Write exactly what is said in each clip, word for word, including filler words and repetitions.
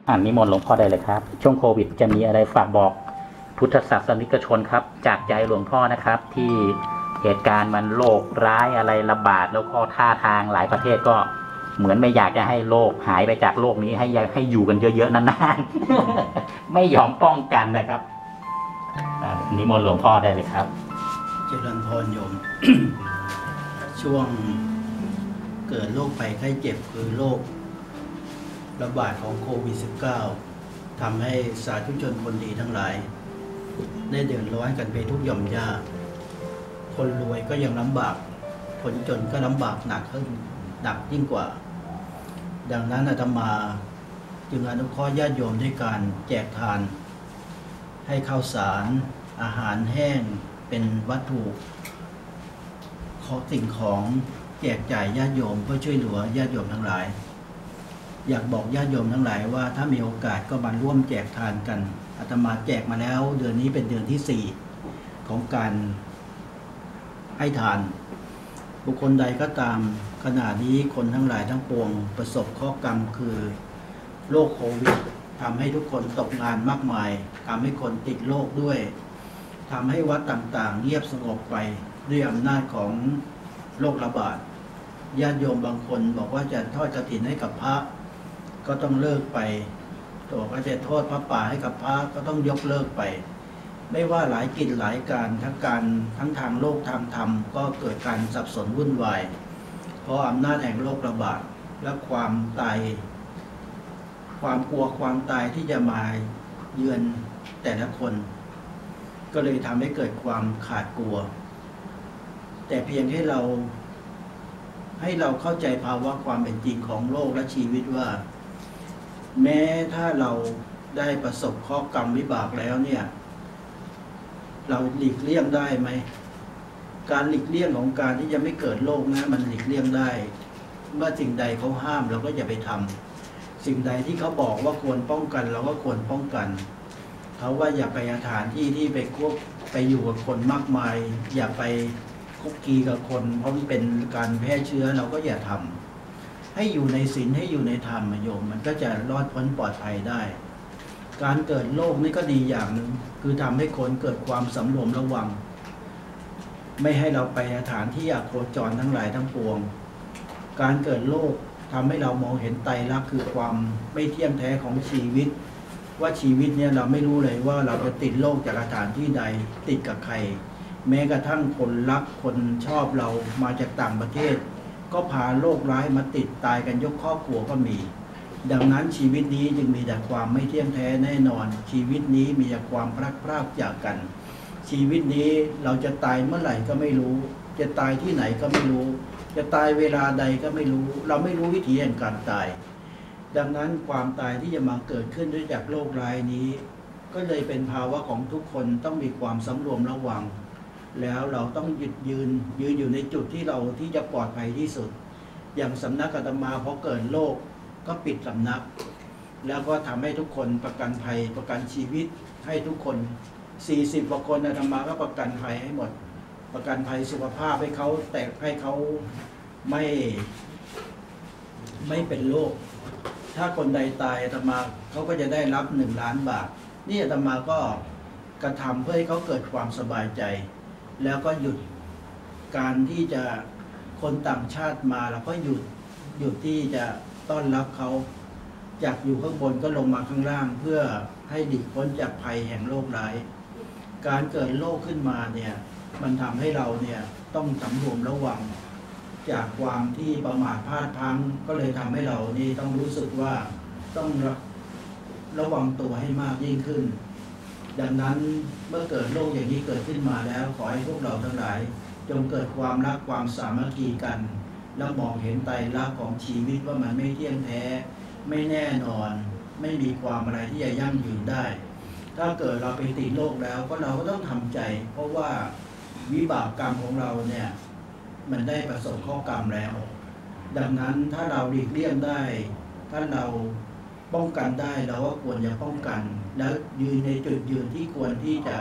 อ่านนิมนต์หลวงพ่อได้เลยครับช่วงโควิดจะมีอะไรฝากบอกพุทธศาสนิกชนครับจากใจหลวงพ่อนะครับที่เหตุการณ์มันโรคร้ายอะไรระบาดแล้วก็ท่าทางหลายประเทศก็เหมือนไม่อยากจะให้โลกหายไปจากโลกนี้ให้ให้อยู่กันเยอะๆนานๆ ไม่ยอมป้องกันนะครับนิมนต์หลวงพ่อได้เลยครับเจริญพรโยม ช่วงเกิดโรคภัยไข้เจ็บคือโรคระบาดของโควิด สิบเก้า ทำให้สาธุชนคนดีทั้งหลายได้เดือดร้อนกันไปทุกหย่อมย่าคนรวยก็ยังลำบากคนจนก็ลำบากหนักขึ้นหนักยิ่งกว่าดังนั้นอาตมาจึงอนุเคราะห์ญาติโยมด้วยการแจกทานให้ข้าวสารอาหารแห้งเป็นวัตถุของสิ่งของแจกจ่ายญาติโยมเพื่อช่วยเหลือญาติโยมทั้งหลายอยากบอกญาติโยมทั้งหลายว่าถ้ามีโอกาสก็มาร่วมแจกทานกันอาตมาแจกมาแล้วเดือนนี้เป็นเดือนที่สี่ของการให้ทานบุคคลใดก็ตามขณะนี้คนทั้งหลายทั้งปวงประสบข้อกรรมคือโรคโควิดทำให้ทุกคนตกงานมากมายทำให้คนติดโรคด้วยทำให้วัดต่างๆเงียบสงบไปด้วยอำนาจของโรคระบาดญาติโยมบางคนบอกว่าจะทอดกฐินให้กับพระก็ต้องเลิกไปตัวก็จะโทษพระป่าให้กับพระก็ต้องยกเลิกไปไม่ว่าหลายกิจหลายการทั้งการทั้งทางโลกทางธรรมก็เกิดการสับสนวุ่นวายเพราะอำนาจแห่งโรคระบาดและความตายความกลัวความตายที่จะมาเยือนแต่ละคนก็เลยทำให้เกิดความขาดกลัวแต่เพียงให้เราให้เราเข้าใจภาวะความเป็นจริงของโลกและชีวิตว่าแม้ถ้าเราได้ประสบข้อกรรมวิบากแล้วเนี่ยเราหลีกเลี่ยงได้ไหมการหลีกเลี่ยงของการที่จะไม่เกิดโรคนะมันหลีกเลี่ยงได้เมื่อสิ่งใดเขาห้ามเราก็อย่าไปทำสิ่งใดที่เขาบอกว่าควรป้องกันเราก็ควรป้องกันเขาว่าอย่าไปสถานที่ที่ไปควบไปอยู่กับคนมากมายอย่าไปคุกคีกับคนเพราะมันเป็นการแพร่เชื้อเราก็อย่าทำให้อยู่ในศีลให้อยู่ในธรรมโยมมันก็จะรอดพ้นปลอดภัยได้การเกิดโรคนี่ก็ดีอย่างหนึ่งคือทำให้คนเกิดความสำรวมระวังไม่ให้เราไปสถานที่อโคจรทั้งหลายทั้งปวงการเกิดโรคทำให้เรามองเห็นไตรลักษณ์คือความไม่เที่ยงแท้ของชีวิตว่าชีวิตเนี่ยเราไม่รู้เลยว่าเราจะติดโรคจากสถานที่ใดติดกับใครแม้กระทั่งคนรักคนชอบเรามาจากต่างประเทศก็พาโรคร้ายมาติดตายกันยกครอบครัวก็มีดังนั้นชีวิตนี้จึงมีแต่ความไม่เที่ยงแท้แน่นอนชีวิตนี้มีแต่ความพลัดพรากจากกันชีวิตนี้เราจะตายเมื่อไหร่ก็ไม่รู้จะตายที่ไหนก็ไม่รู้จะตายเวลาใดก็ไม่รู้เราไม่รู้วิธีแห่งการตายดังนั้นความตายที่จะมาเกิดขึ้นด้วยจากโรคร้ายนี้ก็เลยเป็นภาวะของทุกคนต้องมีความสำรวมระวังแล้วเราต้องหยุดยืนยืนอยู่ในจุดที่เราที่จะปลอดภัยที่สุดอย่างสำนักอาตมาพอเกิดโรคก็ปิดสำนักแล้วก็ทำให้ทุกคนประกันภัยประกันชีวิตให้ทุกคนสี่สิบกว่าคนอาตมาก็ประกันภัยให้หมดประกันภัยสุขภาพให้เขาแต่ให้เขาไม่ไม่เป็นโรคถ้าคนใดตายอาตมาเขาก็จะได้รับหนึ่งล้านบาทนี่อาตมาก็กระทำเพื่อให้เขาเกิดความสบายใจแล้วก็หยุดการที่จะคนต่างชาติมาแล้วก็หยุดหยุดที่จะต้อนรับเขาจากอยู่ข้างบนก็ลงมาข้างล่างเพื่อให้หลีกพ้นจากภัยแห่งโรคร้ายการเกิดโรคขึ้นมาเนี่ยมันทำให้เราเนี่ยต้องสำรวมระวังจากความที่ประมาทพลาดพลั้งก็เลยทำให้เรานี่ต้องรู้สึกว่าต้องระวังตัวให้มากยิ่งขึ้นดังนั้นเมื่อเกิดโรคอย่างนี้เกิดขึ้นมาแล้วขอให้พวกเราทั้งหลายจงเกิดความรักความสามัคคีกันแล้วมองเห็นไตรลักษณ์ของชีวิตว่ามันไม่เที่ยงแท้ไม่แน่นอนไม่มีความอะไรที่จะยั่งยืนได้ถ้าเกิดเราไปติดโรคแล้วก็เราก็ต้องทำใจเพราะว่าวิบากกรรมของเราเนี่ยมันได้ประสบข้อกรรมแล้วดังนั้นถ้าเราหลีกเลี่ยงได้ถ้าเราป้องกันได้เราก็ควรจะป้องกันแล้วยืนในจุดยืนที่ควรที่จะ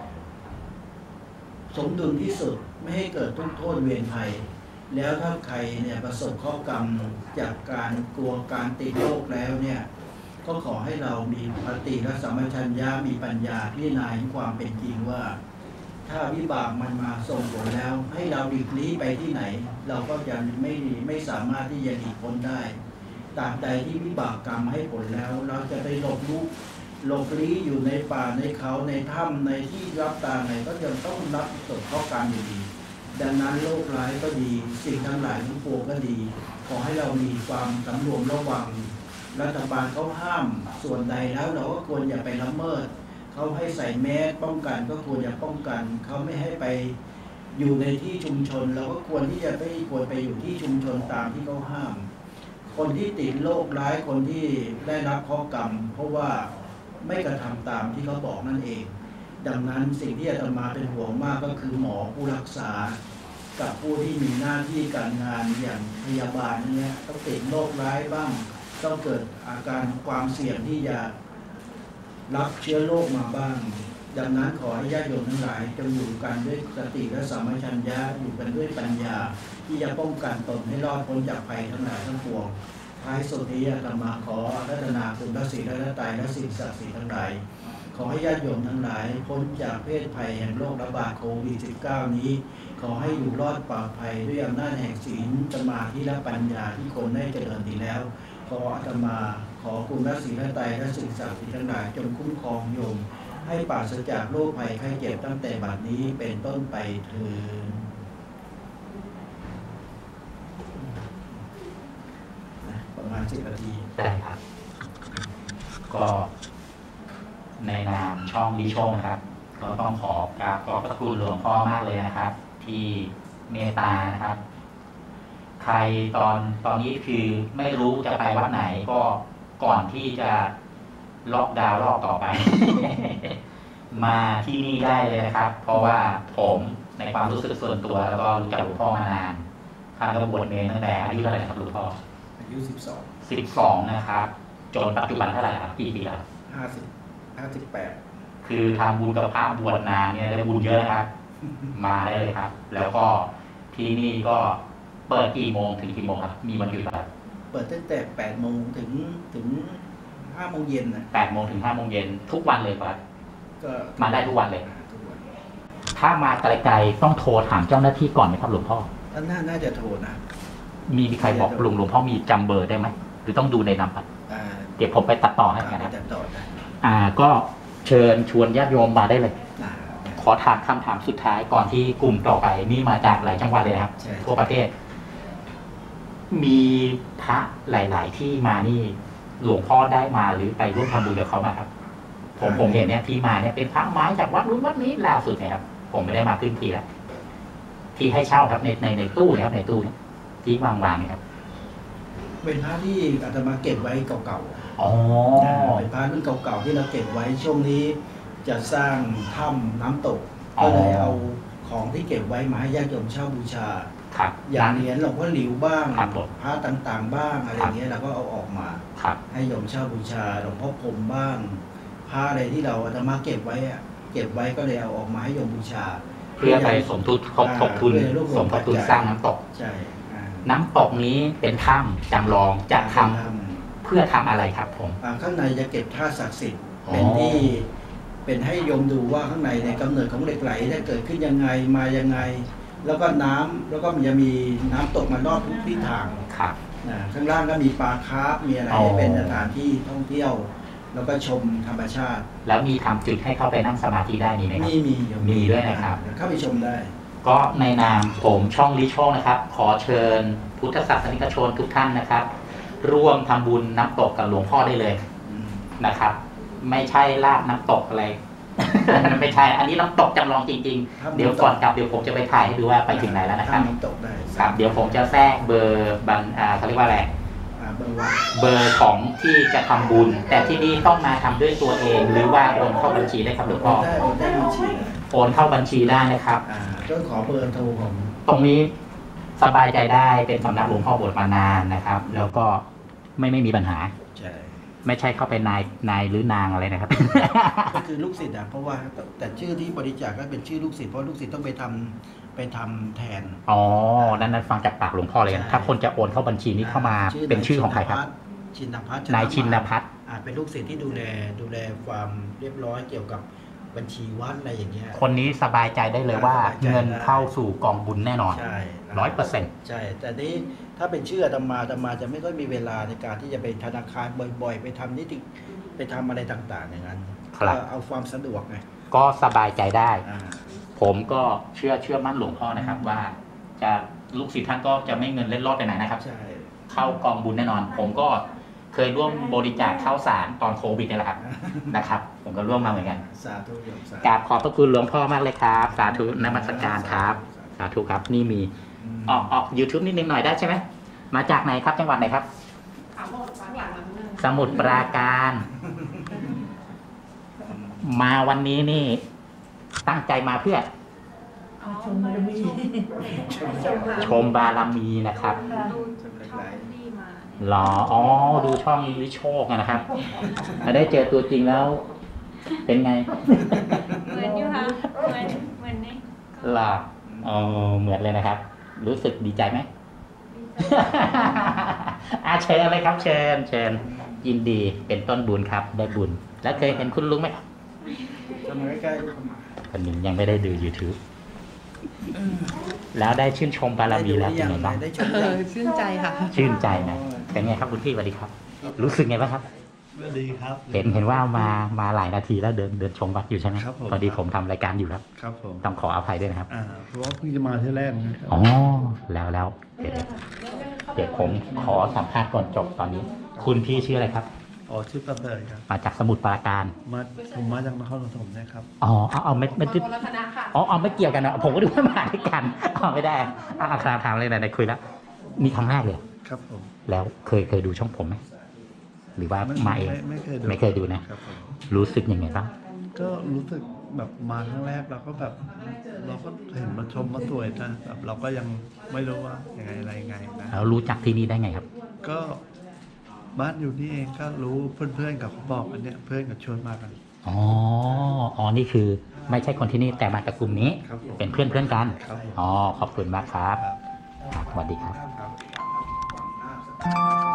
สมดุลที่สุดไม่ให้เกิดทุกข์โทษเวรภัยแล้วถ้าใครเนี่ยประสบข้อกรรมจากการกลัวการติดโรคแล้วเนี่ยก็ขอให้เรามีสติและสัมปชัญญะมีปัญญาพิจารณาเห็นความเป็นจริงว่า ถ้าวิบากมันมาส่งผลแล้ว ให้เราหลีกลี้ไปที่ไหน เราก็จะไม่ไม่สามารถที่จะหลีกพ้นได้ตราบใดที่วิบากกรรมให้ผลแล้ว เราจะไปหลบลุกหลบลี้อยู่ในป่าในเขาในถ้ำในที่รับตาไหนก็ยังต้องรับผลข้อกรรมอยู่ดี ดังนั้นโรคร้ายก็ดีสิ่งทั้งหลายทั้งปวงก็ดี ขอให้เรามีความสำรวมระวังรัฐบาลเขาห้ามส่วนใดแล้วเราก็ควรอย่าไปละเมิดเขาให้ใส่แมสป้องกันก็ควรอย่าป้องกันเขาไม่ให้ไปอยู่ในที่ชุมชนเราก็ควรที่จะไม่ควรไปอยู่ที่ชุมชนตามที่เขาห้าม คนที่ติดโรคร้ายคนที่ได้รับข้อกรรมเพราะว่าไม่กระทำตามที่เขาบอกนั่นเอง ดังนั้นสิ่งที่อาตมาเป็นห่วงมากก็คือหมอผู้รักษากับผู้ที่มีหน้าที่การงานอย่างพยาบาลเนี่ยต้องติดโรคร้ายบ้างต้องเกิดอาการความเสี่ยงที่จะรับเชื้อโรคมาบ้างดังนั้นขอให้ญาติโยมทั้งหลายจงอยู่กันด้วยสติและสัมปชัญญะอยู่กันด้วยปัญญาที่จะป้องกันตนให้รอดพ้นจากภัยทั้งหลายทั้งปวงท้ายสุดนี้อาตมาขออาราธนาคุณพระศรีรัตนตรัยและสิ่งศักดิ์สิทธิ์ทั้งหลายขอให้ญาติโยมทั้งหลายพ้นจากเพศภัยแห่งโรคระบาดโควิด สิบเก้า นี้ขอให้อยู่รอดปลอดภัยด้วยอำนาจแห่งศีลสมาธิและปัญญาที่คนได้เจริญดีแล้วขออาตมาขอคุณพระศรีรัตนตรัยและสิ่งศักดิ์สิทธิ์ทั้งหลายจงคุ้มครองโยมให้ปราศจากโรคภัยไข้เจ็บตั้งแต่บัดนี้เป็นต้นไปเถิดประมาณสิบนาทีได้ครับก็ในนามช่องดิโชนะครับก็ต้องขอกราบขอบพระคุณหลวงพ่อมากเลยนะครับ ที่เมตตานะครับ ใครตอนตอนนี้คือไม่รู้จะไปวัดไหนก็ก่อนที่จะล็อกดาวน์รอบต่อไป มาที่นี่ได้เลยนะครับ เพราะว่าผมในความรู้สึกส่วนตัวแล้วก็รู้จักหลวงพ่อมานานท่านก็บวชเนรตั้งแต่อายุเท่าไหร่ครับหลวงพ่ออายุสิบสองสิบสองนะครับจนปัจจุบันเท่าไหร่ครับกี่ปีแล้วห้าสิบห้าสิบแปดคือทำบุญกับพระบวชนานเนี่ยได้บุญเยอะครับ มาได้เลยครับ แล้วก็ที่นี่ก็เปิดกี่โมงถึงกี่โมงครับมีวันหยุดครับเปิดตั้งแต่แปดโมงถึงถึงห้าโมงเย็นนะแปดโมงถึงห้าโมงเย็นทุกวันเลยครับก็มาได้ทุกวันเลยถ้ามาไกลๆต้องโทรถามเจ้าหน้าที่ก่อนไหมครับหลวงพ่อท่านน่าจะโทรนะมีใครบอกหลวงหลวงพ่อมีจำเบอร์ได้ไหมหรือต้องดูในนามบัตรเดี๋ยวผมไปตัดต่อให้กันนะอ่าก็เชิญชวนญาติโยมมาได้เลยขอถามคำถามสุดท้ายก่อนที่กลุ่มต่อไปนี่มาจากหลายจังหวัดเลยครับทั่วประเทศมีพระหลายๆที่มานี่หลวงพ่อได้มาหรือไปร่วมทำบุญกับเขามาครับผมผมเห็นเนี่ยที่มาเนี่ยเป็นพระไม้จากวัดนู้นวัดนี้ล่าสุดเนี่ยครับผมไม่ได้มาขึ้นทีแล้วที่ให้เช่าครับในในในตู้นะครับในตู้ที่วางวางนี่ครับเป็นพระที่อาตมาเก็บไว้เก่าๆอ๋อเป็นพระรุ่นเก่าๆที่เราเก็บไว้ช่วงนี้จะสร้างถ้ำน้ำตกก็เลยเอาของที่เก็บไว้มาให้ญาติโยมเช่าบูชาอย่างเหรียญหลวงพ่อหลิวบ้างพระต่างๆบ้างอะไรเงี้ยเราก็เอาออกมาให้โยมเช่าบูชาหลวงพ่อพรหมบ้างพระอะไรที่เราอาตมาเก็บไว้เก็บไว้ก็เลยเอาออกมาให้โยมบูชาเพื่อไปสมทบทบทุนสมทบทุนสร้างน้ำตกใช่น้ำตกนี้เป็นถ้ำจำลองจากทำเพื่อทำอะไรครับผมข้างในจะเก็บธาตุศักดิ์สิทธิ์เป็นที่เป็นให้โยมดูว่าข้างในในกำเนิดของเหล็กไหลได้เกิดขึ้นยังไงมายังไงแล้วก็น้ำแล้วก็มันจะมีน้ำตกมารอบทุกทิศทางครับข้างล่างก็มีปลาคาร์ฟมีอะไรให้เป็นสถานที่ท่องเที่ยวแล้วก็ชมธรรมชาติแล้วมีทำจุดให้เข้าไปนั่งสมาธิได้มีไหมครับมีมีมีด้วยนะครับเข้าไปชมได้ก็ในนามผมช่องลิโชนะครับขอเชิญพุทธศาสนิกชนทุกท่านนะครับร่วมทำบุญน้ำตกกับหลวงพ่อได้เลยนะครับไม่ใช่ลาบน้ำตกอะไร ไม่ใช่อันนี้น้ำตกจำลองจริงๆเดี๋ยวก่อนกลับเดี๋ยวผมจะไปถ่ายให้ดูว่าไปถึงไหนแล้วนะครับน้ำตกได้ครับเดี๋ยวผมจะแทรกเบอร์บันอ่าเขาเรียกว่าอะไรเบอร์ของที่จะทำบุญแต่ที่นี่ต้องมาทำด้วยตัวเองหรือว่าโอนเข้าบัญชีได้ครับหลวงพ่อได้โอนได้บัญชีโอนเข้าบัญชีได้นะครับก็ขอเบอร์โทรผมตรงนี้สบายใจได้เป็นสำนักหลวงพ่อบวชมานานนะครับแล้วก็ไม่ไม่มีปัญหาใช่ไม่ใช่เข้าไปนายนายหรือนางอะไรนะครับก็คือลูกศิษย์อ่ะเพราะว่าแต่ชื่อที่บริจาคก็เป็นชื่อลูกศิษย์เพราะลูกศิษย์ต้องไปทำไปทำแทนอ๋อนั้นนั้นฟังจากปากหลวงพ่อเลยถ้าคนจะโอนเข้าบัญชีนี้เข้ามาเป็นชื่อของใครครับชินภัทรนายชินภัทรเป็นลูกศิษย์ที่ดูแลดูแลความเรียบร้อยเกี่ยวกับบัญชีวัดอะไรอย่างเงี้ยคนนี้สบายใจได้เลยว่าสบายใจเงินได้เข้าสู่กองบุญแน่นอนใช่ร้อยเปอร์เซ็นต์ใช่ แต่นี้ถ้าเป็นชื่ออาตมาอาตมาจะไม่ค่อยมีเวลาในการที่จะไปธนาคารบ่อยๆ ไปทำนิติไปทำอะไรต่างๆ อย่างนั้นครับก็เอาความสะดวกไงก็สบายใจได้อ่าผมก็เชื่อเชื่อมั่นหลวงพ่อนะครับว่า จะลูกศิษย์ท่านก็จะไม่เงินเล่นรอดไปไหนนะครับใช่เข้ากองบุญแน่นอน ผมก็เคยร่วมบริจาคข้าวสารตอนโควิดนี่แหละครับนะครับ ผมก็ร่วมมาเหมือนกันสาธุโยมสาธุกราบขอบพระคุณหลวงพ่อมากเลยครับ สาธุนมัสการครับ สาธุครับ นี่มีออกออก YouTube นิดนึงหน่อยได้ใช่ไหมมาจากไหนครับจังหวัดไหนครับ สมุทรปราการ มาวันนี้นี่ตั้งใจมาเพื่อชมบารมีชมบารมีนะครับดูช่องช่องที่มาเนี่ยหรออ๋อ ดูช่องวิโชคอะนะครับได้เจอตัวจริงแล้ว เป็นไงเหมือนอยู่ค่ะเหมือนเหมือนในหรออ๋อเหมือนเลยนะครับ รู้สึกดีใจไหม อาเชิญเลยครับ เชิญเชิญยินดีเป็นต้นบุญครับ ได้บุญ แล้วเคยเห็นคุณลุงไหมจะมาใกล้คนหนึ่งยังไม่ได้ดู YouTube แล้วได้ชื่นชมๆบารมีแล้วเป็นไงบ้างได้ชมเอยังอชื่นใจค่ะชื่นใจนะเป็นไงครับคุณพี่สวัสดีครับ รู้สึกไงบ้างครับดีครับเห็นเห็นว่ามามาหลายนาทีแล้วเดินเดินชมวัดอยู่ใช่ไหมครับผมพอดีผมทำรายการอยู่ครับครับผมต้องขออภัยด้วยนะครับอ่าเพราะว่าเพิ่งจะมาที่แรกนะครับอ๋อแล้วแล้วเดี๋ยวเดี๋ยวเดี๋ยวผมขอสัมภาษณ์ก่อนจบตอนนี้ คุณพี่ชื่ออะไรครับอ๋อชื่อประเสริฐครับมาจากสมุทรปราการมาผมมาจากนครปฐมนะครับอ๋อเอาเอาไม่ไม่ไม่อ๋อเอาไม่เกี่ยวกันนะผมก็ดูว่ามาด้วยกันอ๋อไม่ได้อ่าคราวถามเลยไหนๆคุยแล้วมีครั้งแรกเลยครับผมแล้วเคยเคยดูช่องผมไหมหรือว่ามาเองไไม่เคยดูไม่เคยดูนะครับผมรู้สึกยังไงบ้างก็รู้สึกแบบมาครั้งแรกเราก็แบบ เราก็เห็นมาชมมาสวยนะแบบเราก็ยังไม่รู้ว่ายังไงอะไรยังไงนะแล้วรู้จักที่นี่ได้ไงครับก็บ้านอยู่นี่เองก็รู้เพื่อนๆกับเขาบอกอันเนี้ยเพื่อนกับชวนมากันอ๋อ อ๋อ นี่คือไม่ใช่คนที่นี่แต่มาจากกลุ่มนี้ครับผมเป็นเพื่อนเพื่อนกันครับผมอ๋อ ขอบคุณมากครับครับครับสวัสดีครับครับ